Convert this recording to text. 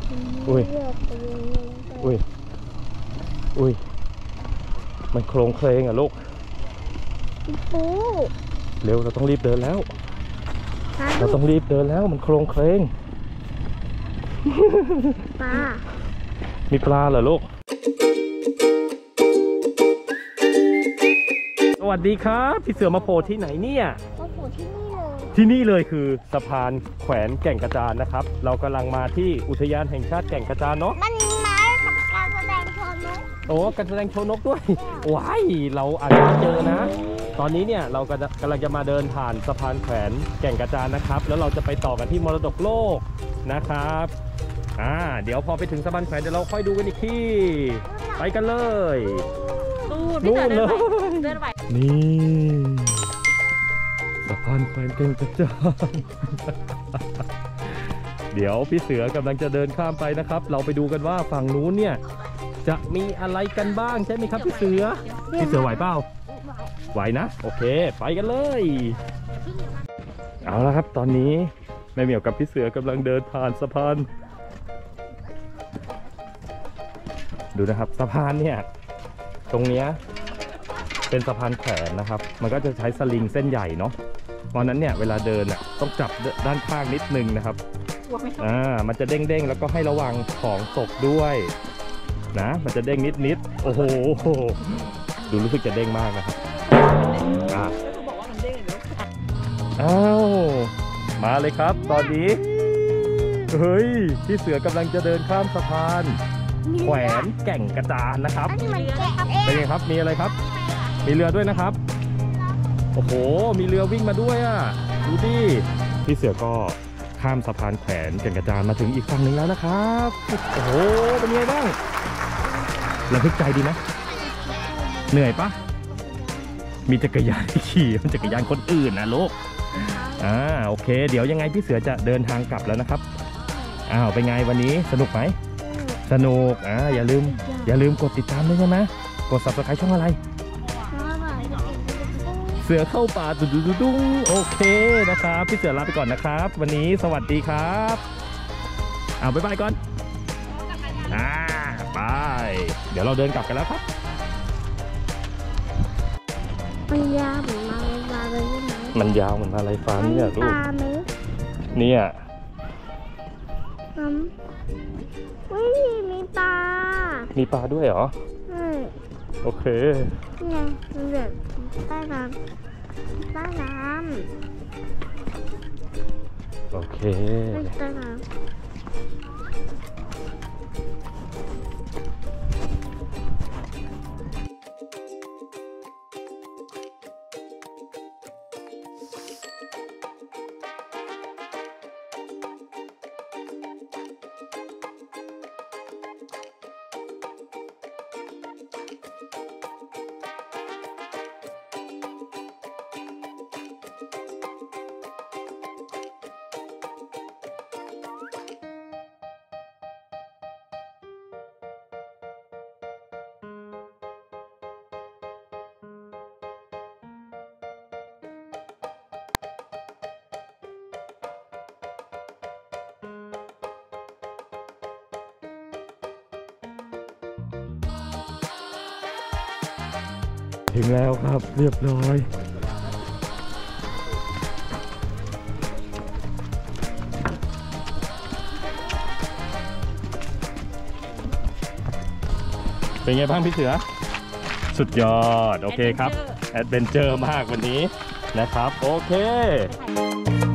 อุ้ยอุ้ยอุ้ยมันโครงเคลงอ่ะลูกปูเร็วเราต้องรีบเดินแล้วเราต้องรีบเดินแล้วมันโครงเคลงปลามีปลาเหรอลูกสวัสดีครับพี่เสือมาโผล่ที่ไหนเนี่ยมาโผล่ที่นี่เลยคือสะพานแขวนแก่งกระจานนะครับเรากำลังมาที่อุทยานแห่งชาติแก่งกระจานเนาะมันมากับการแสดงโชว์นกโอ้การแสดงโชว์นกด้วยว้ายเราอาจจะเจอนะตอนนี้เนี่ยเรากำลังจะมาเดินผ่านสะพานแขวนแก่งกระจานนะครับแล้วเราจะไปต่อกันที่มรดกโลกนะครับเดี๋ยวพอไปถึงสะพานแขวนเดี๋ยวเราค่อยดูกันอีกทีไปกันเลยนู่นเลยนี่สะพานแขวนแก่งกระจานเดี๋ยวพี่เสือกำลังจะเดินข้ามไปนะครับเราไปดูกันว่าฝั่งนู้นเนี่ยจะมีอะไรกันบ้างใช่ไหมครับพี่เสือไหวเปล่าไหวนะโอเคไปกันเลยเอาละครับตอนนี้แม่เหมียวกับพี่เสือกำลังเดินผ่านสะพานดูนะครับสะพานเนี่ยตรงเนี้ยเป็นสะพานแขวนนะครับมันก็จะใช้สลิงเส้นใหญ่เนาะเพราะนั้นเนี่ยเวลาเดินต้องจับด้านข้างนิดนึงนะครับมันจะเด้งๆแล้วก็ให้ระวังของตกด้วยนะมันจะเด้งนิดโอ้โหดูรู้สึกจะเด้งมากนะครับอ้าวมาเลยครับตอนนี้เฮ้ยพี่เสือกำลังจะเดินข้ามสะพานแขวนแก่งกระจานนะครับเป็นไงครับมีอะไรครับมีเรือด้วยนะครับโอ้โหมีเรือวิ่งมาด้วยดูดิพี่เสือก็ข้ามสะพานแขวนแก่งกระจานมาถึงอีกฝั่งหนึ่งแล้วนะครับโอ้โหเป็นไงบ้างระทึกใจดีนะเหนื่อยปะมีจักรยานขี่มันจักรยานคนอื่นนะลูกโอเคเดี๋ยวยังไงพี่เสือจะเดินทางกลับแล้วนะครับเป็นไงวันนี้สนุกไหมสนุกอย่าลืมกดติดตามด้วยนะกด Subscribe ช่องอะไรเสือเข้าป่าดุ้งโอเคนะครับพี่เสือลาไปก่อนนะครับวันนี้สวัสดีครับบ๊ายบายก่อนไปเดี๋ยวเราเดินกลับกันแล้วครับมันยาวเหมือนมาลายฟ้าเลยใช่ไหมมันยาวเหมือนมาลายฟ้าเนี่ยลูกเนี่ยมีปลาด้วยเหรอโอเคเนี่ยมันแบบใต้น้ำโอเคใต้น้ำถึงแล้วครับเรียบร้อยเป็นไงบ้างพี่เสือสุดยอดโอเคครับแอดเวนเจอร์มากวันนี้นะครับโอเค